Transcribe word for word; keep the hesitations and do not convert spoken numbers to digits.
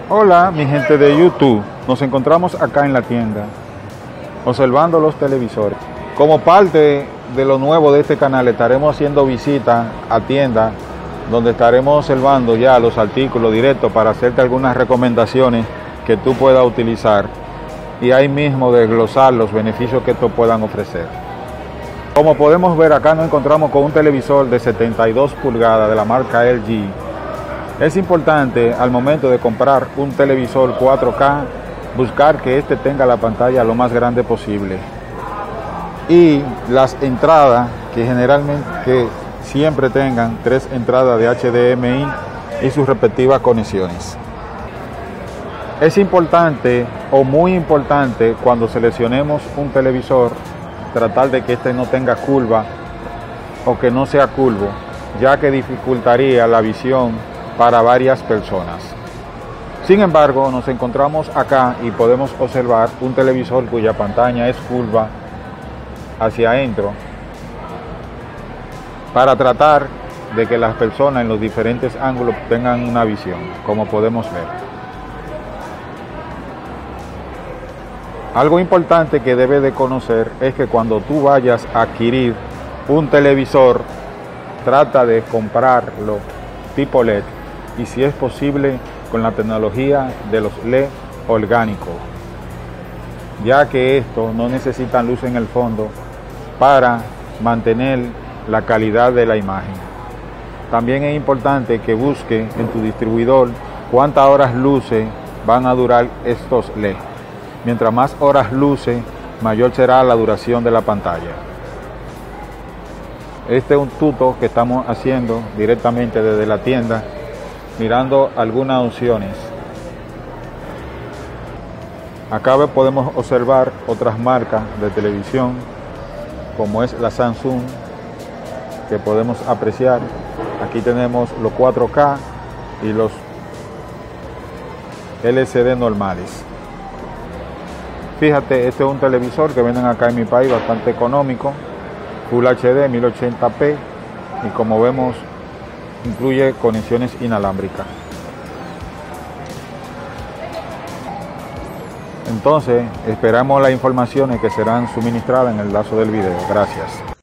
Hola mi gente de YouTube, nos encontramos acá en la tienda observando los televisores. Como parte de lo nuevo de este canal estaremos haciendo visitas a tiendas donde estaremos observando ya los artículos directos para hacerte algunas recomendaciones que tú puedas utilizar y ahí mismo desglosar los beneficios que estos puedan ofrecer. Como podemos ver, acá nos encontramos con un televisor de setenta y dos pulgadas de la marca L G. Es importante al momento de comprar un televisor cuatro K buscar que este tenga la pantalla lo más grande posible y las entradas que generalmente que siempre tengan tres entradas de H D M I y sus respectivas conexiones. Es importante o muy importante cuando seleccionemos un televisor tratar de que este no tenga curva o que no sea curvo, ya que dificultaría la visión para varias personas. Sin embargo, nos encontramos acá y podemos observar un televisor cuya pantalla es curva hacia adentro para tratar de que las personas en los diferentes ángulos tengan una visión, como podemos ver. Algo importante que debe de conocer es que cuando tú vayas a adquirir un televisor, trata de comprarlo tipo L E D y si es posible con la tecnología de los L E D orgánicos, ya que estos no necesitan luz en el fondo para mantener la calidad de la imagen. También es importante que busque en tu distribuidor cuántas horas luce van a durar estos L E D. Mientras más horas luce, mayor será la duración de la pantalla. Este es un tuto que estamos haciendo directamente desde la tienda, mirando algunas opciones. Acá podemos observar otras marcas de televisión, como es la Samsung, que podemos apreciar. Aquí tenemos los cuatro K y los L C D normales. Fíjate, este es un televisor que venden acá en mi país bastante económico, Full H D mil ochenta p, y como vemos incluye conexiones inalámbricas. Entonces esperamos las informaciones que serán suministradas en el lazo del video. Gracias.